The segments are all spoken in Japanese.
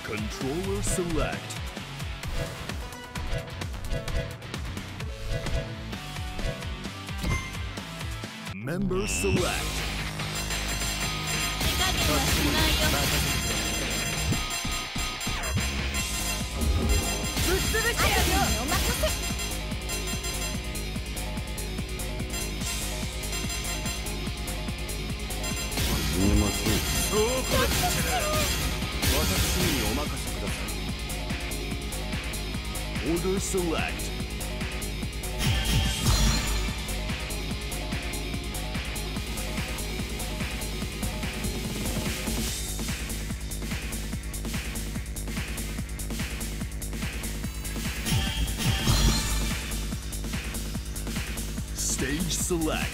Controller select. Member select. 手加減はしないよ。ぶっ潰してやるよ。お任せ。 見えません。 そうこだ。私にお任せください。Order select. Stage select.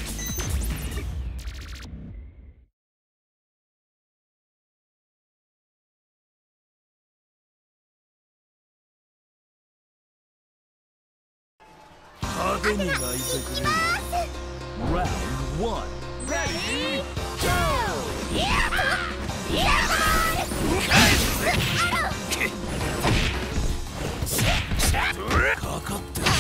Round 1. Ready? Go! かかってる。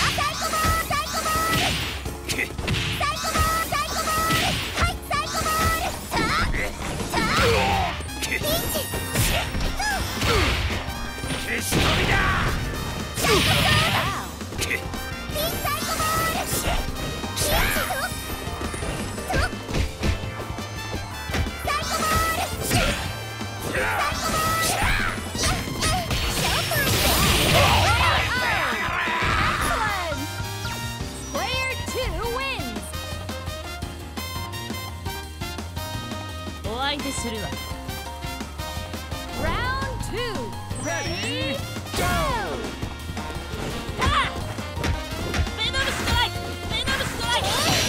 お相手するわ。Round 2. Ready? Go! ベノムストライク。ベノムストライク。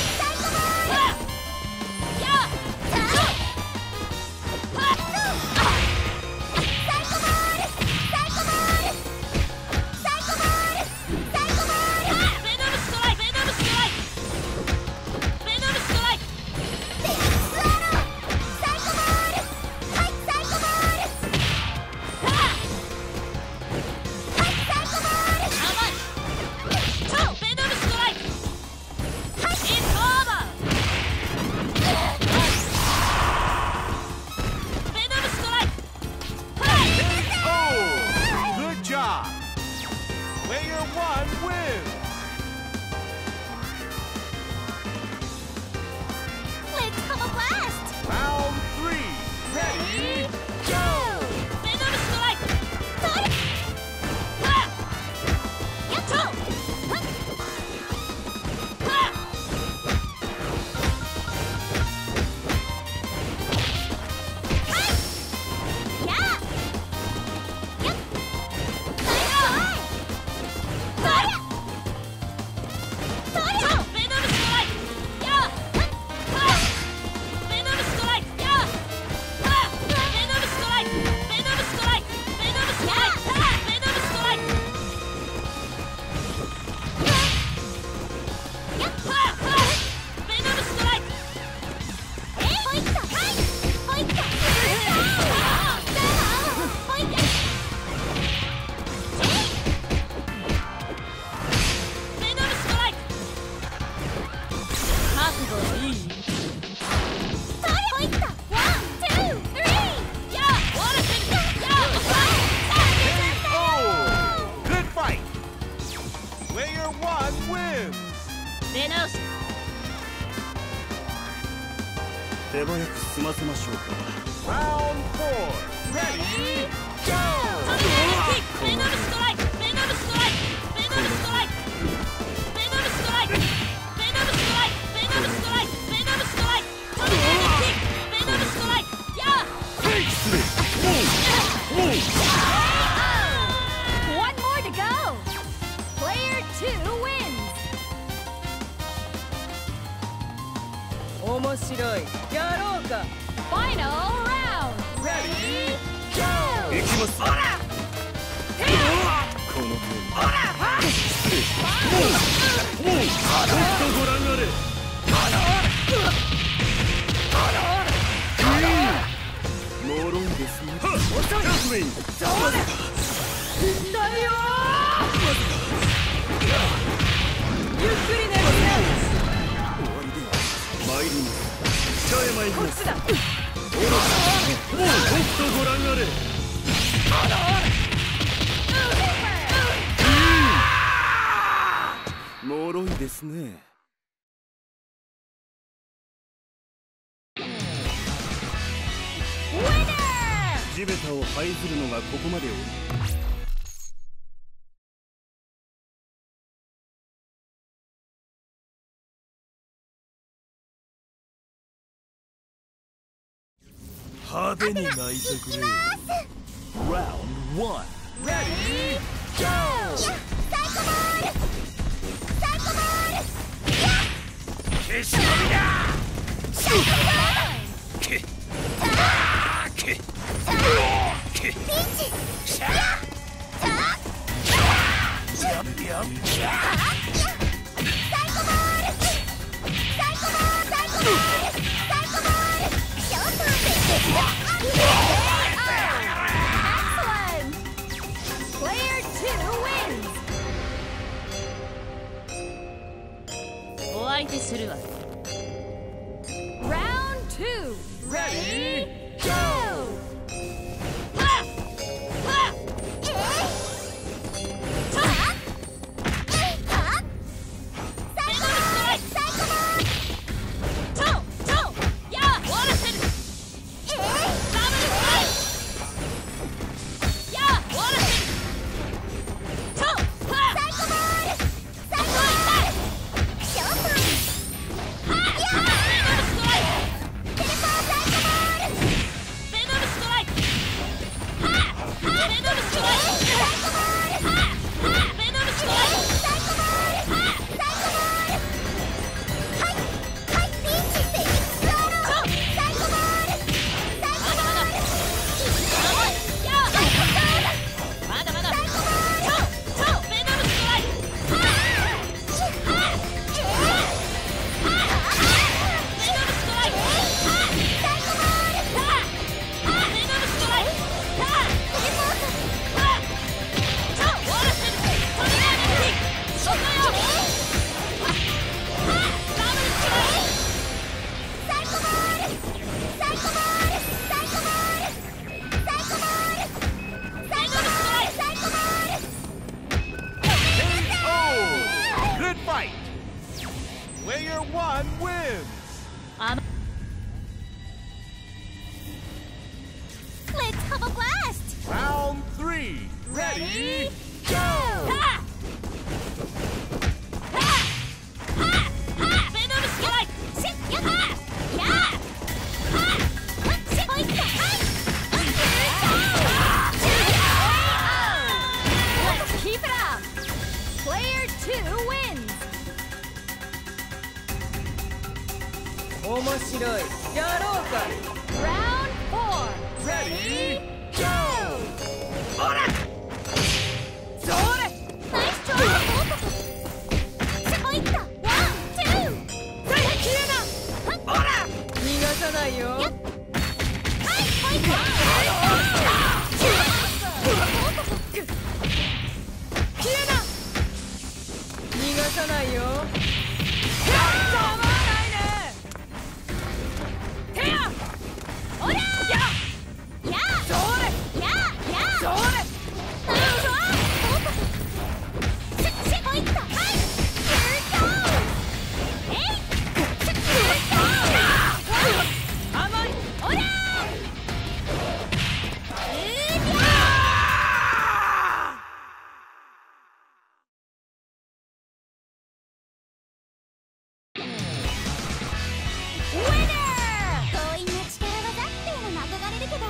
手早く済ませましょうか。 Round 4. Ready? Go! ベノムストライク。ベノムストライク。ベノムストライク。ベノムストライク。ベノムストライク。ベノムストライク。ベノムストライク。ベノムストライク。One more to go. Player 2 wins. 面白い。やろうか。Final round. Ready? Go. 行きます。 ほら。 このほら。もうちょっとご覧あれ。もろんでですね。 遅い。 ジャスミン。 そうだ。だよー。ゆっくりね。 終わりでは参ります。北へ参ります。 こっちだ。 もうとくとご覧あれ。脆いですね。地べたを這いずるのがここまでおり。派手に泣いてくれ。Round 1 Ready go。 消しゴムだ。けけけお相手するわ。Round 2 Ready go。 Player 1 wins! Let's have a blast! Round 3! Ready, go! Ha! Ha! Ha! Ha! Venom strike! Sit! Yeah! Yeah! Ha! Sit! Point! Let's keep it up! Player 2 wins! 面白い。やろうか。 Round 4 Ready, go! ほらそれ Nice try! すごいった One, two! それきれいなほら逃がさないよ。 はい、ポイントきれいな逃がさないよ。構わないね。てやおらーややそれややそれポイントはい甘い。 おらー強引な力技っていうのも憧れるけど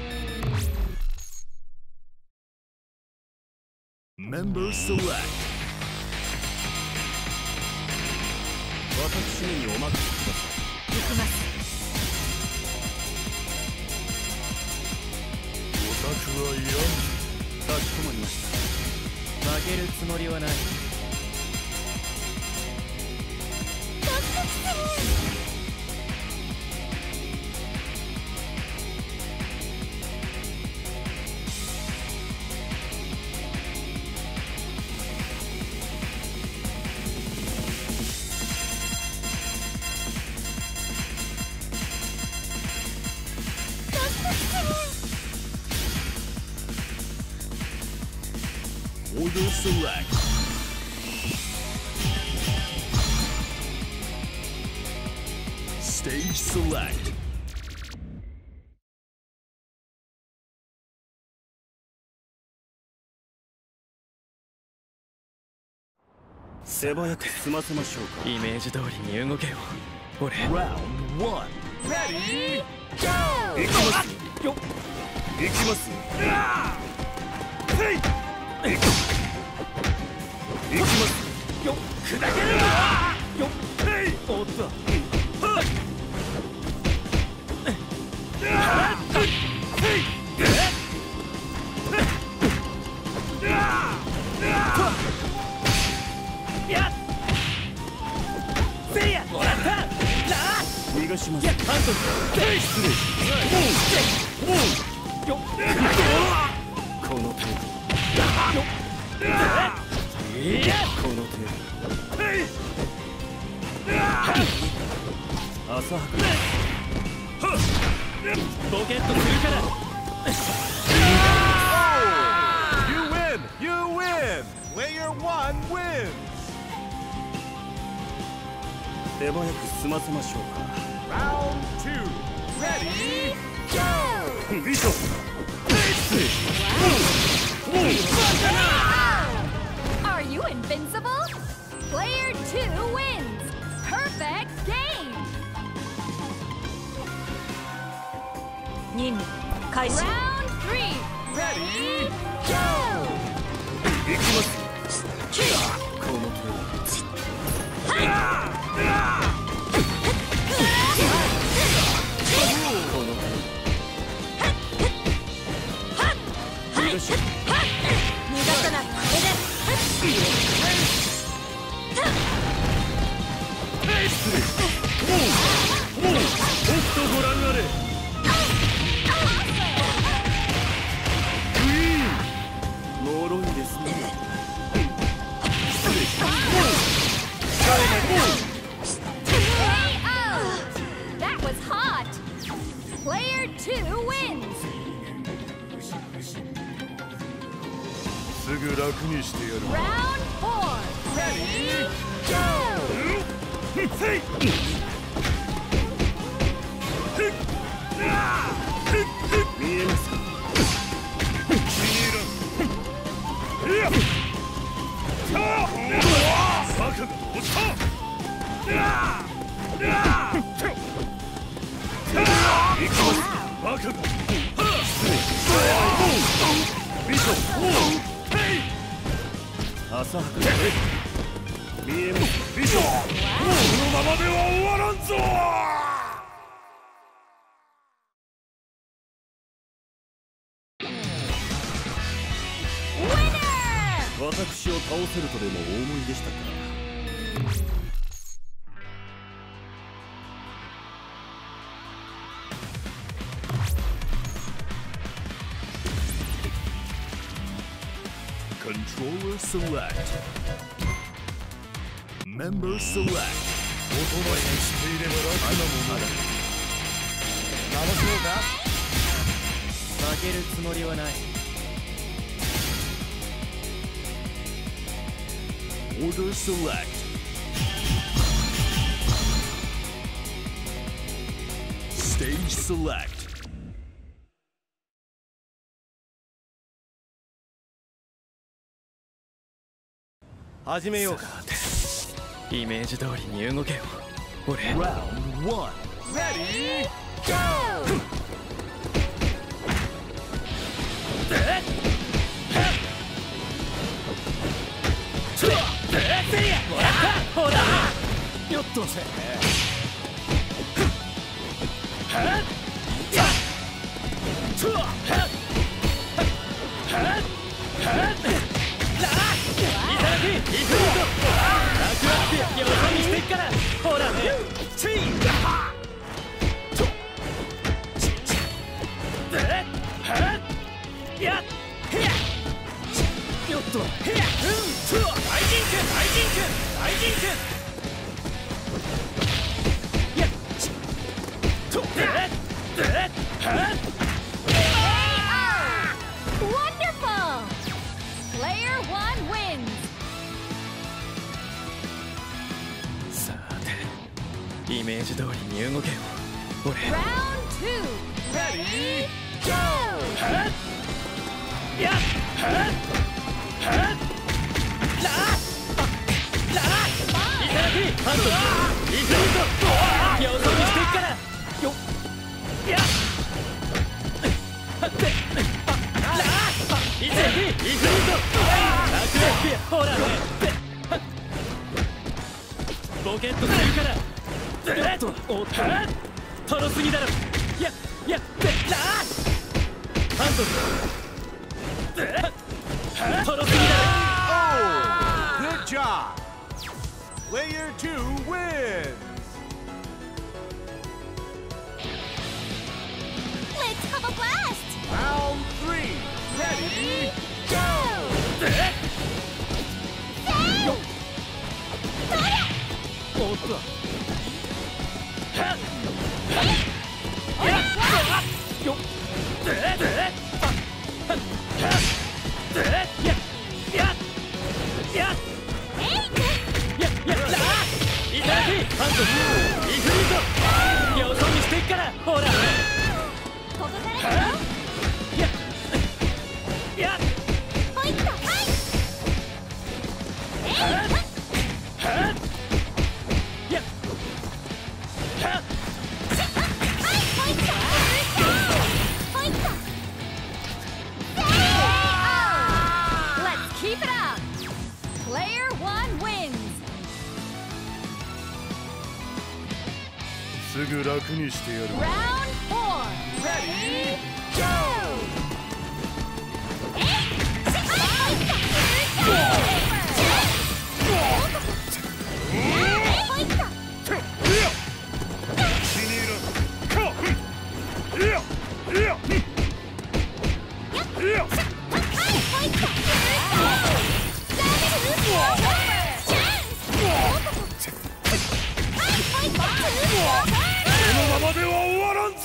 Member Select 私にお任せください。 行きますオタクはいらん。 かしこまりました。 負けるつもりはない。 ドキドキする Order select. Stage select. 手早く済ませましょうか。 イメージ通りに動けよ俺。 Round 1. Ready, 行きますよ。行きますよ。行きますよっ砕けるよっおっとやっせいやもらったなあ逃がします。 いやハント失礼よっこの程度。 よっいやこの程度。浅はか。 ボケッとするから You win! You win! Player 1 wins! 手早く済ませましょう Round 2. Ready, go! か。ビショップ。 Are you invincible? Player 2 wins! Perfect game! 任務開始 Round 3 Ready, go! 行きますよ。この程度。この程度。逃がし逃がさない僕とご覧あれ。クイーン。脆いですね。失礼します。 That was hot! Player 2 wins! すぐ楽にしてやる。 Round 4 Ready, go! 見えますか。 バカが落ちた。行きます。バカが。ビショップ。 浅はか。見えます。 ビショップ。このままでは終わらんぞ。 私を倒せるとでもお思いでしたか。 Controller select. Member select. おとなしくしていれば楽なものだ。楽しもうか。 負けるつもりはない。 Order select. Stage select. 始めようか。イメージ通りに動けよ俺。 Round 1. Ready, go! もらったほらよっとせほらねチーやっよっと大人やっと Wonderful! Player 1 メージ通りに動けよ俺。 Round 2 Ready Go やっいただきハンドいくぞよそ見していくからよやっいただきいくぞほらねボケットするからおっととろすぎだろやハンドとろすぎだろ Good job! Player 2 wins! Let's have a blast! Round 3, ready, go! おっとよっいただきハンドいくぞよそ見していくからほらここからだよポイントはいすぐ楽にしてやる。 Round 4 Ready Go このままでは終わらんぞ。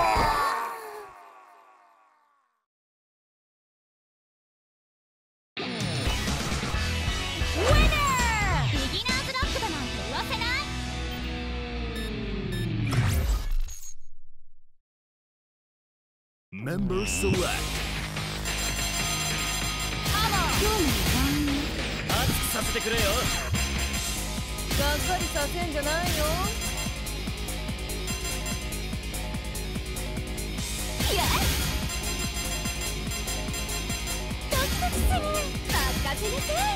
ビギナーズラックだなんて言わせないメンバーセレクト。 熱くさせてくれよ。 がっかりさせんじゃないよ。 いやドキドキする任せなさい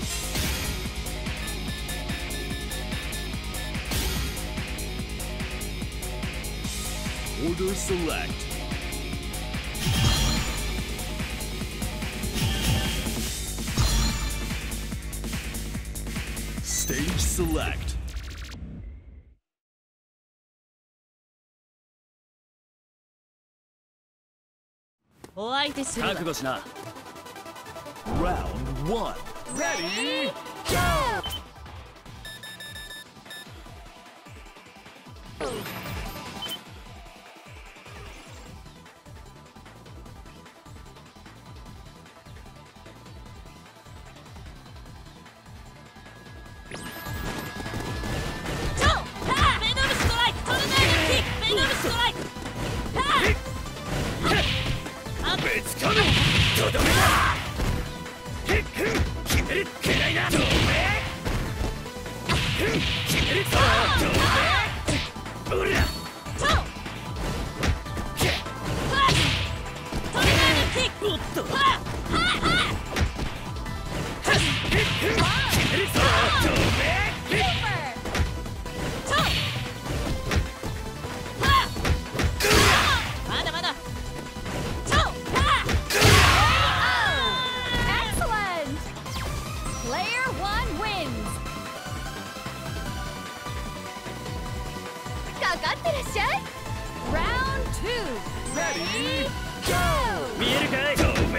Order select. Stage select. お相手するわ覚悟しな。 Round 1. Ready Go 超ベノムストライクトルネードキックベノムストライクぶつかるとどめだ決めるくらいだどめ決めるぞどめおら超トルネードキックおっと決めるぞどめ超まだまだ超 Excellent Player 1 wins かかってらっしゃい Round 2 Ready Go 見えるかいどめ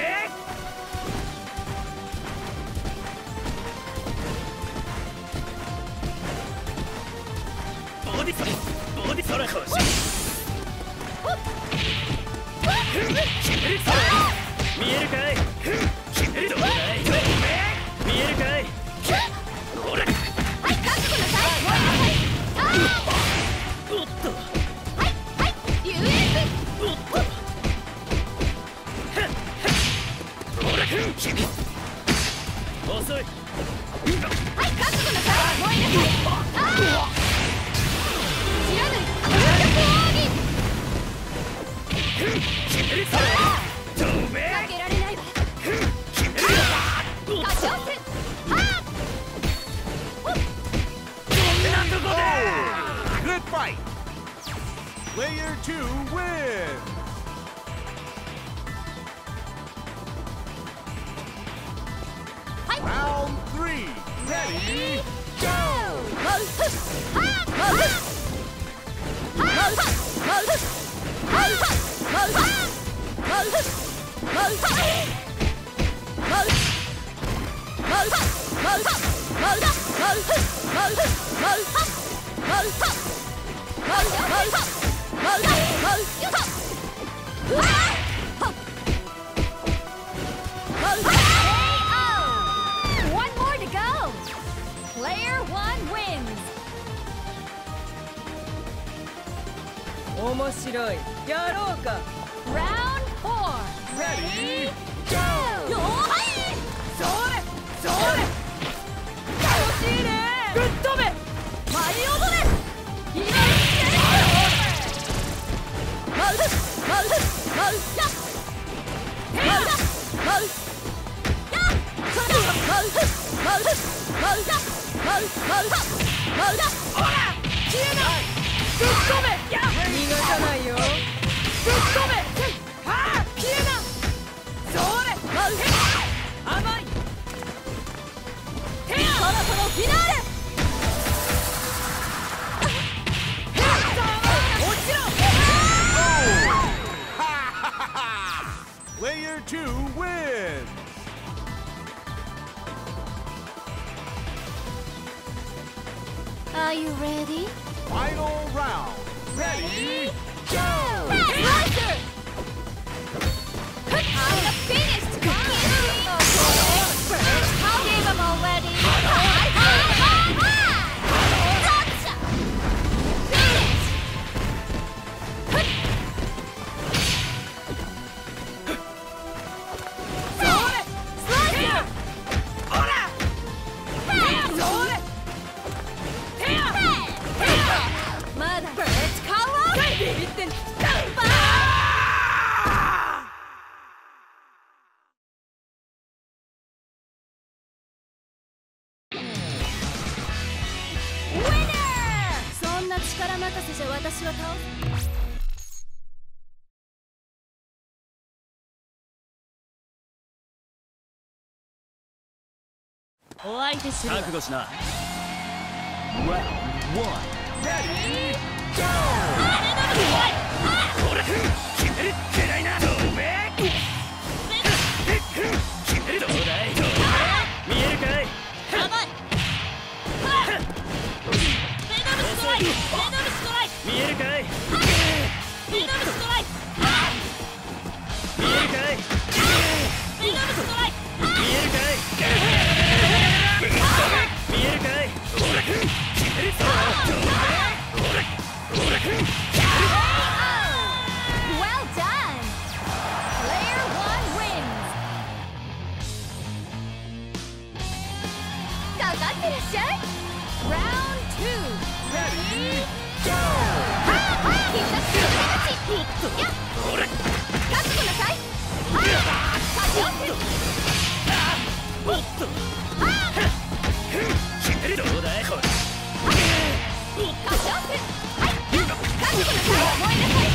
ボディソラボディソラこし決めるぞ見えるかい決めるぞ見えるかいほらはい覚悟なさい遅い。 はい、覚悟なさい。燃えなさい。ああ知らぬ暴力奥義。かけられないわ。歌唱する。 Good fight! Player 2 wins! Round 3, ready, One more to go. Player 1 wins. 面白い。やろうか。 Round 4. Ready, go. それそれ。楽しいね。ぶっ飛べ。舞い踊れ。今ぶっ飛べ。逃がさないよ。ぶっ飛べ。はあ、消えな。それ。甘い。そろそろフィナーレ。落ちろ。 Player 2 wins! Are you ready? Final round, ready, Go! Slicer! I'm finished! I'll give him already! Gotcha! Finish! Slicer!まだぶちかわう！ビビってん。そんな力任せじゃ私は倒す。 お相手するわ。覚悟しな。Round 1 ready, go! ほら決めるくらいな。どべ決める。どうだい見えるかい。 甘い。ベノムストライク。ベノムストライク。 見えるかい。 ベノムストライク。 見えるかい。 ベノムストライク。 見えるかい。見えるかい。ほら決めるぞ。ほら Well done! Player 1 wins! かかってらっしゃい Round 2 Ready, go! 必殺する勝ちやっ覚悟なさい勝ちをするもっと決める。どうだいこれ。 勝ちをするはい覚悟なさい燃えなさい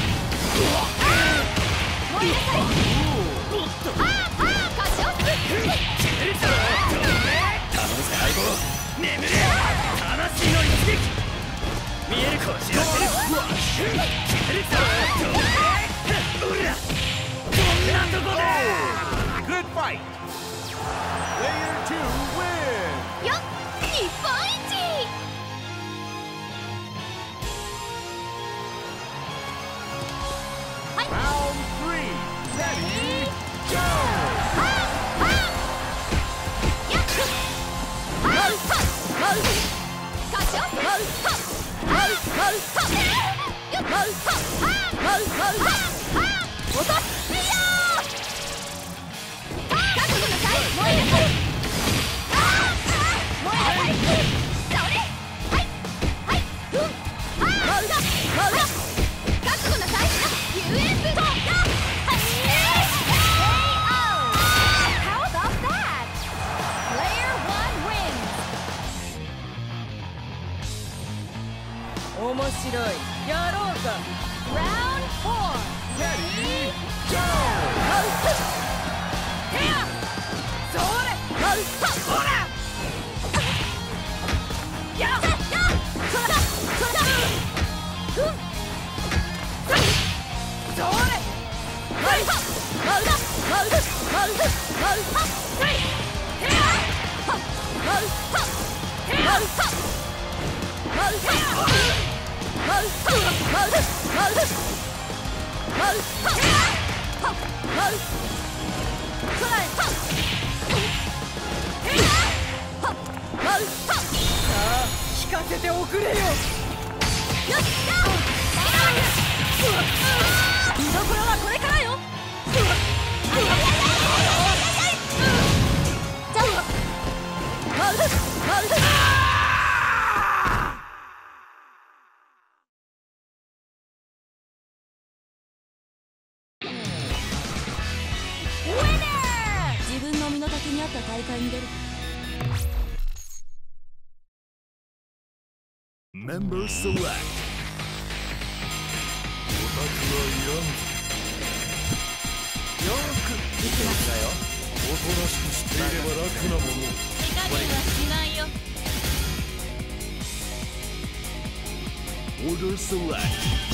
燃えなさい勝ちをする決めるぞ。頼むぜ相棒。眠れ魂の一撃。見えるこじらせる。決めるぞ。うらこんなとこで。 Good fight! Player 2 wins! よっ日本一 Round 3, ready, go! やっ勝ちをするよっ落とすよ覚悟なさい聞かせておくれよ。見どころはこれからよ。 自分の身の丈に合った大会に出る。 Member select オタクはいらんぞ。よく見てますよ。おとなしくしていれば楽なもの。 手加減はしないよ。 Order select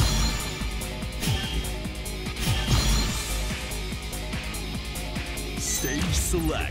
Stage select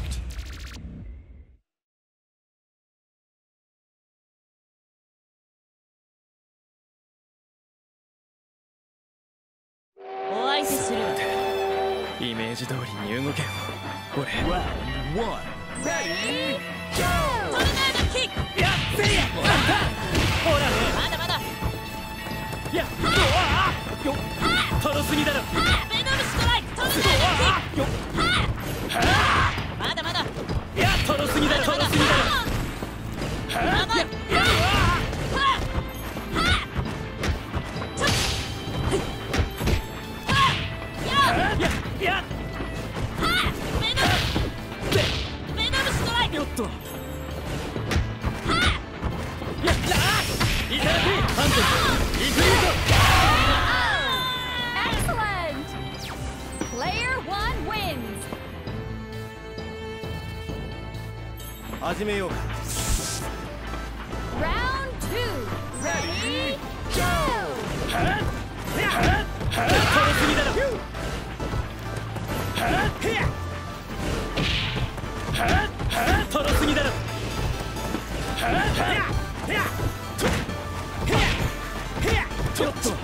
お相手するわ。 イメージ通りに動けよ。俺 Round 1 トルネードキック。 やっせいや。ほらまだまだ。 いやよっとろすぎだろ。 ベノムストライク。トルネードキック。 よっまだまだ。 いやとろすぎだろ。とろすぎだろ。 まだ。 いやベノムストライク。 よっといやいただきハントイフリート。 Excellent! Player 1 wins! 始めようか。 Round 2! Ready? Go! とろすぎだろ。とろすぎだろ。ちょっと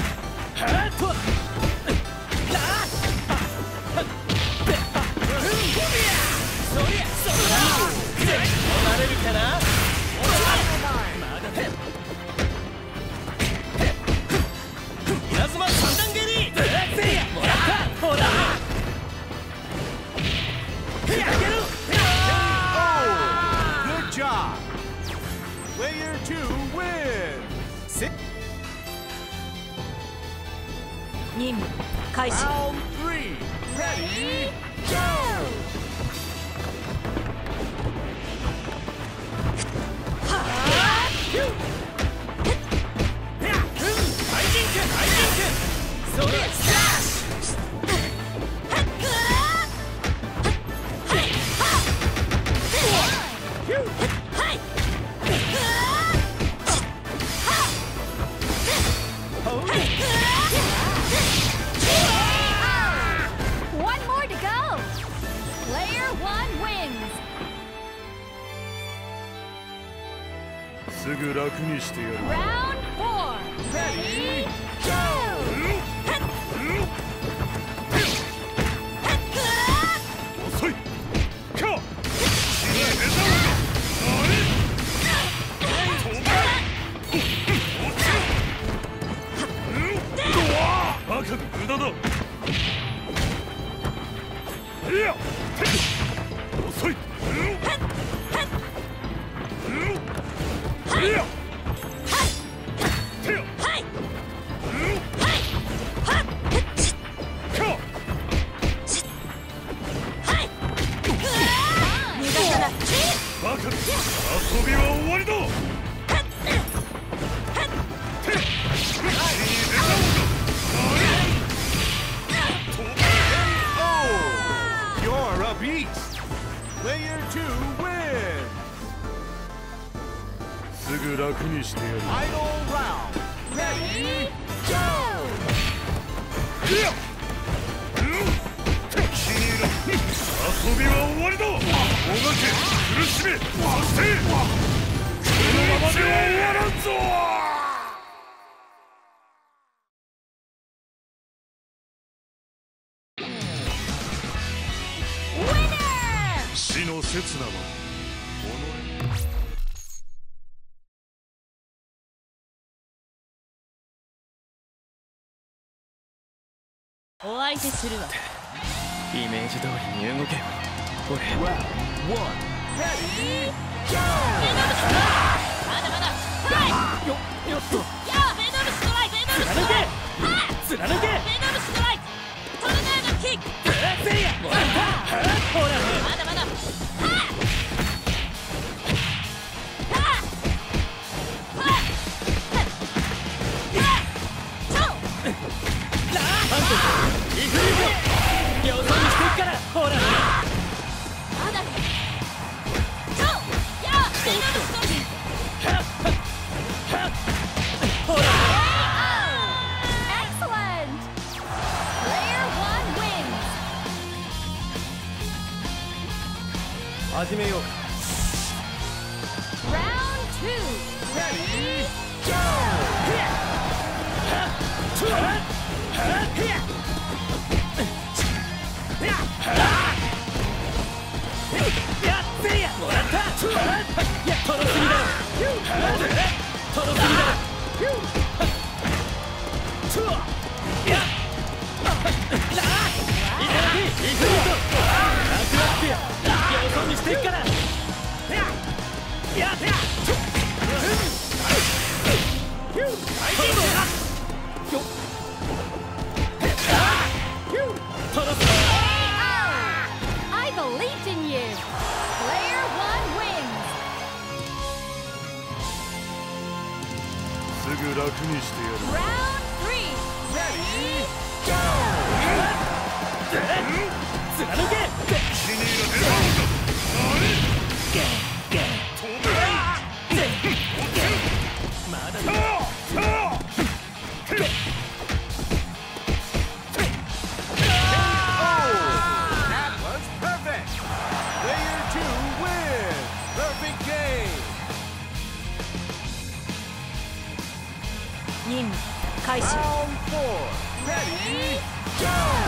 なれるかな。稲妻三段蹴り。もらった。ほら Good job. Player 2 wins. 任務開始。 Round 3 Ready? Go! それ One more to go! Player 1 wins! すぐ楽にしてやる。 Round 4! Ready? Go! 遅いかバカが無駄だ。いや遅い。いや手よかバカ遊びは終わりだ。 Oh! You're a beast. Player 2 wins. すぐ楽にしてやる。 Final round. Ready? Go! いや遊びは終わりだ。もがけ苦しめ、そしてこのままでは終わらんぞ。死の刹那はお相手するわ。 イメージ通りに動け。俺ベノムストライク。まだまだ。はいよっとやあベノムストライク。ベノムストライク。 貫けベノムストライク。トルネードキック。 せいやもらったほらまだまだ。 よそ見してっからほらまだ。そうやあベノムストライク。 ほら Excellent! Player 1 wins! 始めようか。 Round 2! Ready? Go! やっせいやもらったいやトロすぎだろトロすぎだろやっいただきイフリートラクラックやよそ見してっからやっ I believed in you! Player 1 wins! すぐ楽にしてやる。 Round 3! Ready? Go! 貫け死に入ら出たんだ。 まだ That was perfect! Player 2 wins! Perfect game! 任務開始。 Round 4! Ready? Go!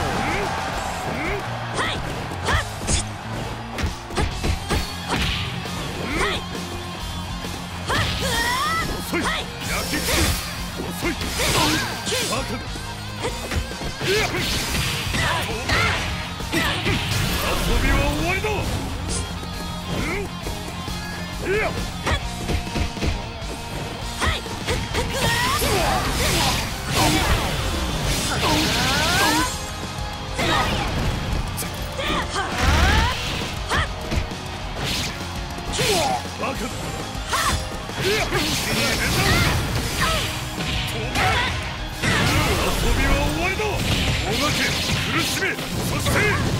はいはっはいはっ遅いはい焼き付け遅いバカだいや遊びは終わりだ。いやバカだいや死に変だ遊びは終わりだ。もがけ苦しめそして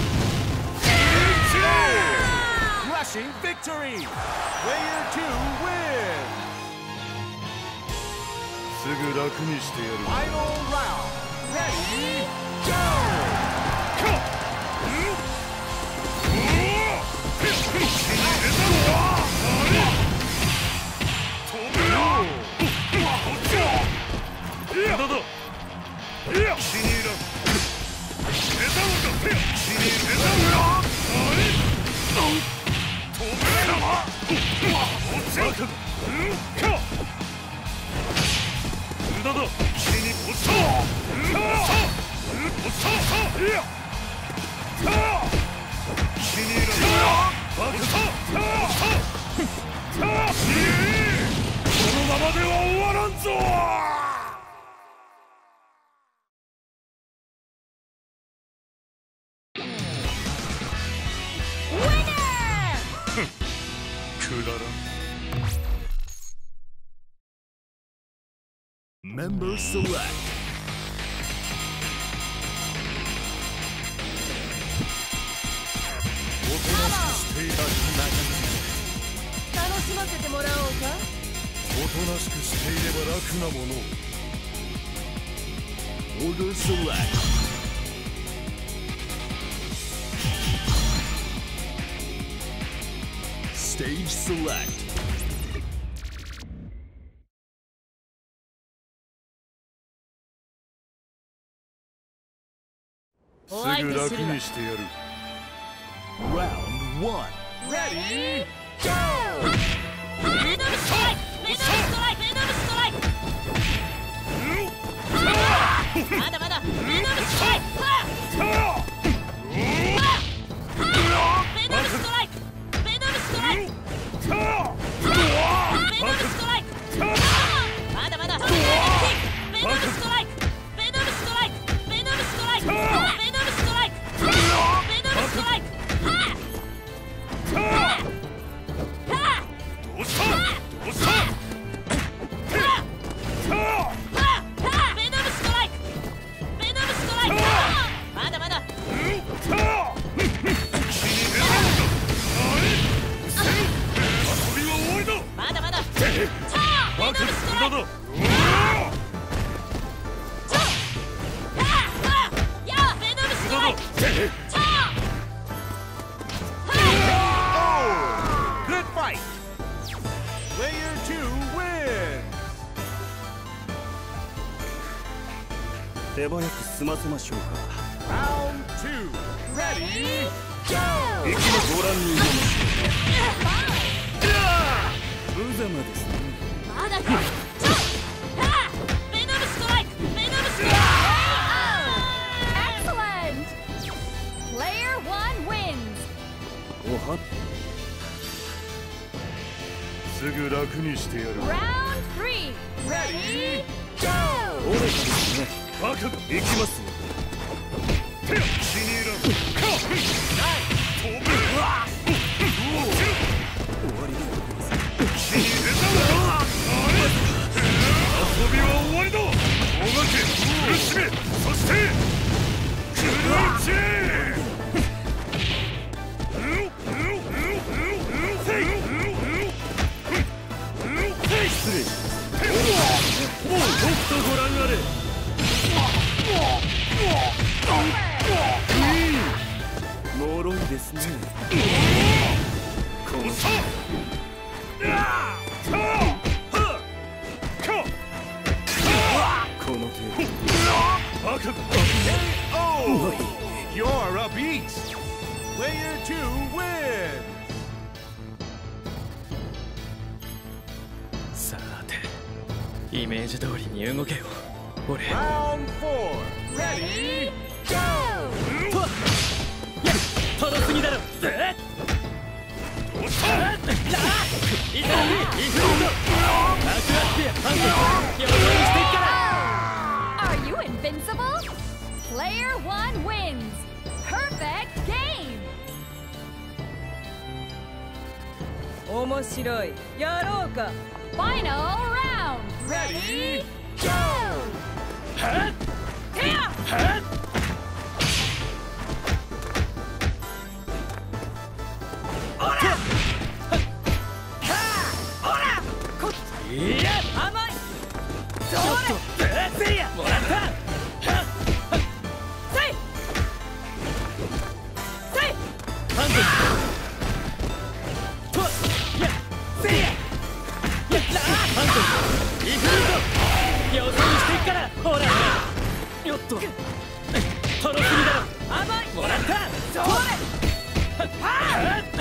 Crushing victory! Player 2 wins! すぐ楽にしてやる。 Final round! Ready? Go! このままでは終わらんぞ。くだらん。Member select. おとなしくしていた楽しませてもらおうか。 おとなしくしていれば楽なもの。Order select. Stage select. お相手するわ。 してやる。Round 1. Ready? ベノムストライク、ベノムストライク、ベノムストライク。まだまだ、ベノムストライク。ベノムストライク、ベノムストライク。ベノムストライク。まだまだ、ベノムストライク、ベノムストライク、ベノムストライク、ベノムストライク、ベノムストライク、ベノムストライク。 Good fight. Player 2 wins. 手早く済ませましょうか。 Round 2. Ready? ご覧に入れましょう。無様ですね。 まだか。ベノムストライク、ベノムストライク。 Excellent! Player 1 wins! おはすぐ楽にしてやる。 Round 3! Ready? おれですね。 バカが行きますよ。 気に入らん。飛ぶ。 終わりでございます。 気に入れたわ。遊びは終わりだ。もがけ、苦しめ、そしてクローチ。 失礼します。 もうとくとご覧あれ。 脆いですね。このさこの手バカが。Oh! You're a beast. Player 2 wins. さてイメージ通りに動けよ俺。 Round 4. Ready? とろすぎだろ。 どうしたいざイフリートアクアスピアハンド予想していっから。 Are you invincible? Player 1 wins! Perfect game! 面白い。やろうか。 Final round! Ready? Go! はってやはっいや甘い。 ちょっとせいやもらった。 せいせい。 ハンドとやせいややったハンドイフリート予想していっからほらよっととろすぎだろ。 甘い。 もらったそれ。はっ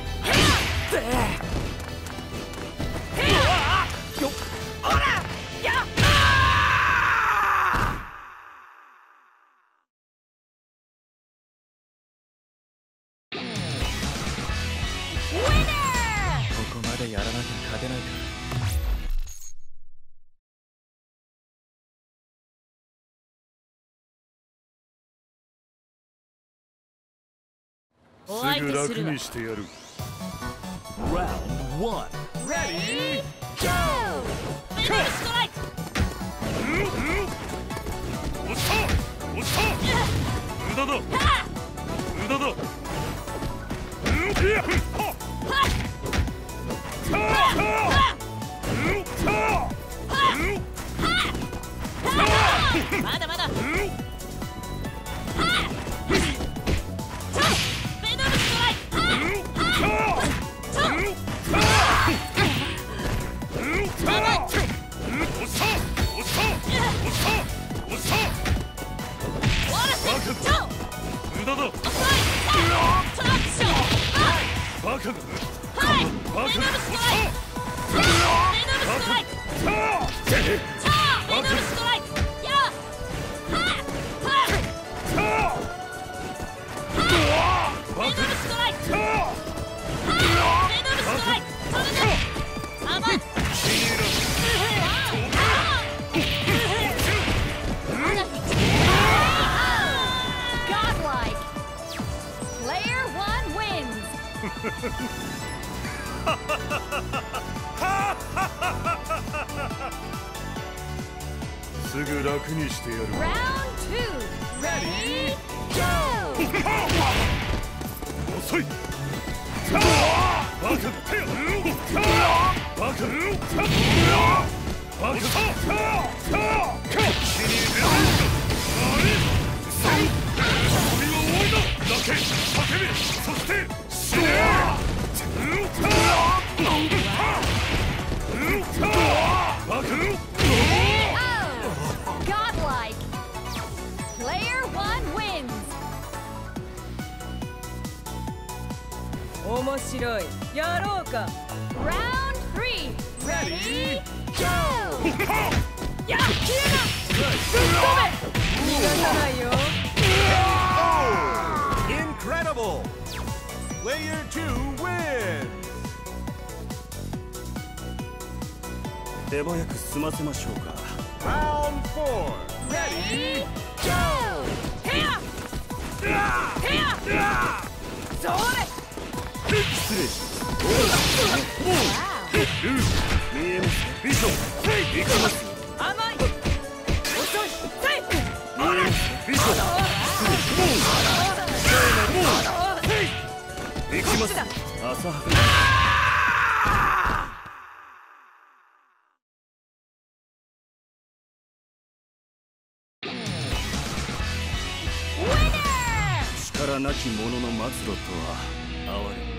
よっほらやっ。 ここまでやらなきゃ勝てないか。 お相手するわ。 してやる。 Round 1. Ready? ベノムストライク。 押した押した無駄だ無駄だ。いやはまだまだ。ベノムストライク。 無駄だ。 遅い。トラクション。 バカだ。 はい。ベノムストライク。ベノムストライク。さあ、ベノムストライク。やあ。はあ。ベノムストライク。ベノムストライク。それで。甘い。 Godlike. Player 1 wins. すぐ楽にしてやる。 Round 2. Ready? Go. 遅い。バカだ。バカだ。バカ Godlike. Player 1 wins. 面白い。やろうか。 Round 3. Ready? Go. やっ、消えな。ぶっ飛べ。逃がさないよ。 Incredible! Player 2 wins! 手早く済ませましょうか。Round 4 Ready? Go. ヘア。ヘア。それ。 失礼します。 Wow. 見えますね。ビション行きます。 甘い。遅い。せい。 見えますね。ビション行きます。浅はか。力なき者の末路とは哀れ。